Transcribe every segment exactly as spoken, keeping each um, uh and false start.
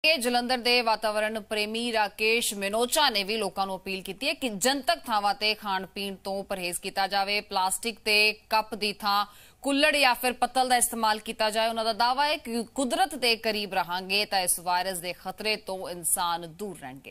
ਜਲੰਧਰ ਦੇ ਵਾਤਾਵਰਣ ਪ੍ਰੇਮੀ ਰਾਕੇਸ਼ ਮਿਨੋਚਾ ਨੇ ਵੀ ਲੋਕਾਂ ਨੂੰ ਅਪੀਲ ਕੀਤੀ ਹੈ ਕਿ ਜਨਤਕ ਥਾਵਾਂ ਤੇ ਖਾਣ ਪੀਣ ਤੋਂ ਪਰਹੇਜ਼ ਕੀਤਾ ਜਾਵੇ। ਪਲਾਸਟਿਕ ਤੇ ਕੱਪ ਦੀ ਥਾਂ ਕੁੱਲੜ ਜਾਂ ਫਿਰ ਪੱਤਲ ਦਾ ਇਸਤੇਮਾਲ ਕੀਤਾ ਜਾਏ। ਉਹਨਾਂ ਦਾ ਦਾਅਵਾ ਹੈ ਕਿ ਕੁਦਰਤ ਦੇ ਕਰੀਬ ਰਹਾਂਗੇ ਤਾਂ ਇਸ ਵਾਇਰਸ ਦੇ ਖਤਰੇ ਤੋਂ ਇਨਸਾਨ ਦੂਰ ਰਹਿਣਗੇ।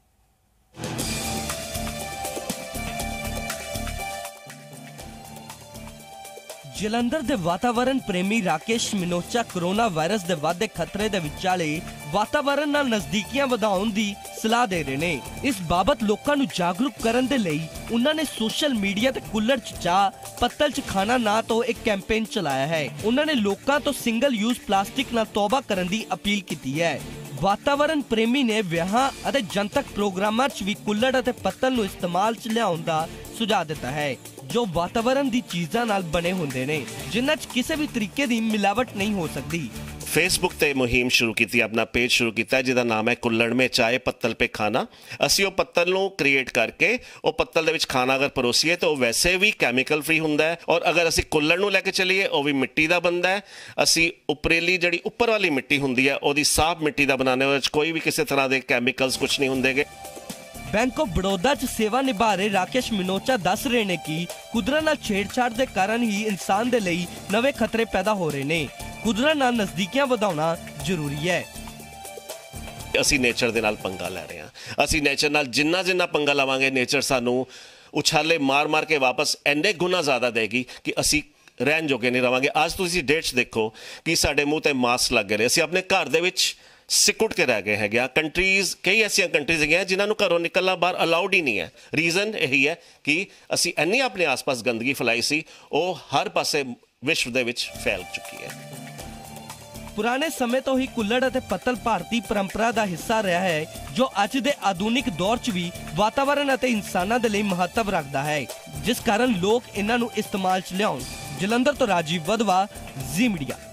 ਜਲੰਧਰ ਦੇ ਵਾਤਾਵਰਣ ਪ੍ਰੇਮੀ ਰਾਕੇਸ਼ ਮਿਨੋਚਾ ਕੋਰੋਨਾ ਵਾਇਰਸ ਦੇ ਵੱਧਦੇ ਖਤਰੇ ਦੇ ਵਿਚਾਲੇ ਵਾਤਾਵਰਣ ਨਾਲ ਨਜ਼ਦੀਕੀਆਂ ਵਧਾਉਣ ਦੀ ਸਲਾਹ ਦੇ ਰਹੇ ਨੇ। ਇਸ ਬਾਬਤ ਲੋਕਾਂ ਨੂੰ ਜਾਗਰੂਕ ਕਰਨ ਦੇ ਲਈ ਉਹਨਾਂ ਨੇ ਸੋਸ਼ਲ ਮੀਡੀਆ ਤੇ ਕੁੱਲੜ 'ਚ ਚਾਹ, ਪੱਤਲ 'ਚ ਖਾਣਾ ਨਾ ਤੋਂ ਇੱਕ ਕੈਂਪੇਨ ਚਲਾਇਆ ਹੈ। ਉਹਨਾਂ ਨੇ ਲੋਕਾਂ ਤੋਂ ਸਿੰਗਲ ਯੂਜ਼ ਪਲਾਸਟਿਕ ਨਾਲ ਤੌਬਾ ਕਰਨ ਦੀ ਅਪੀਲ ਕੀਤੀ ਹੈ। ਵਾਤਾਵਰਣ ਪ੍ਰੇਮੀ ਨੇ ਵਿਆਹਾਂ ਅਤੇ ਜਨਤਕ ਪ੍ਰੋਗਰਾਮਾਂ 'ਚ ਵੀ ਕੁੱਲੜ ਅਤੇ ਪੱਤਲ ਨੂੰ ਇਸਤੇਮਾਲ 'ਚ ਲਿਆਉਣ ਦਾ ਸੁਝਾਅ ਦਿੱਤਾ ਹੈ, ਜੋ ਵਾਤਾਵਰਣ ਦੀ ਚੀਜ਼ਾਂ ਨਾਲ ਬਣੇ ਹੁੰਦੇ ਨੇ, ਜਿਨ੍ਹਾਂ 'ਚ ਕਿਸੇ ਵੀ ਤਰੀਕੇ ਦੀ ਮਿਲਾਵਟ ਨਹੀਂ ਹੋ ਸਕਦੀ। फेसबुक ते मुहिम शुरू की, अपना पेज शुरू किया जिहदा नाम है कुल्लड़ में चाय पत्तल पे खाना। असी वो पत्तल नूं क्रिएट करके वो पत्तल दे विच खाना अगर परोसीए तो वैसे भी कैमिकल फ्री हुंदा है, और अगर असी कुल्लड़ नूं लैके चलीए वो भी मिट्टी दा बनदा है। असी उपरेली जिहड़ी उपर वाली मिट्टी हुंदी है ओहदी साफ मिट्टी दा बनाने, उहदे च कोई भी किसी तरह के कैमिकल्स कुछ नहीं हुंदेगे। बैंक ऑफ बड़ौदा च सेवा निभा रहे राकेश मिनोचा दस रहे ने कि कुदरत नाल छेड़छाड़ के कारण ही इंसान दे लई नवे खतरे पैदा हो रहे ने। कुदरत नाल नजदीकियां वधाउणा जरूरी है। असी नेचर दे नाल पंगा लै रहे हां। असी नेचर नाल जिन्ना जिन्ना पंगा लवांगे नेचर सानू उछाले मार मार के वापस एने गुना ज़्यादा देगी कि असी रहन जोगे नहीं रवांगे। आज तुसीं डेट्स देखो कि साडे मूँह ते मास्क लग रहे, असी अपने घर दे विच सिकुट के रह गए हैं। कंट्रीज़ कई ऐसी कंट्रीज़ हैं जिन्होंने घरों निकलना बाहर अलाउड ही नहीं है। रीज़न यही है कि असी इन्नी अपने आस पास गंदगी फैलाई सी, वो हर पासे विश्व दे विच फैल चुकी है। पुराने समय तो ही कुल्लड़ और पत्तल भारतीय परंपरा का हिस्सा रहा है, जो अज दे आधुनिक दौर च भी वातावरण और इंसानों के लिए महत्व रखता है, जिस कारण लोग इन्हां नूं इस्तेमाल च लियाउण। जलंधर तो राजीव वधवा, जी मीडिया।